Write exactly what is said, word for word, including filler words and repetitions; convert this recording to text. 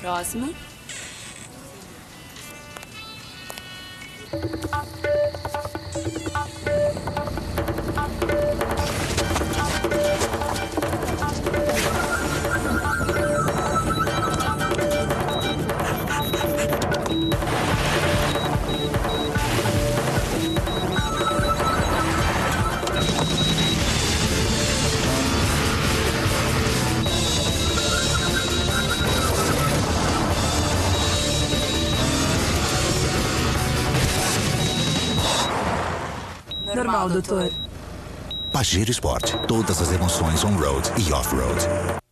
Próximo. Normal, doutor. Pajero Sport. Todas as emoções on-road e off-road.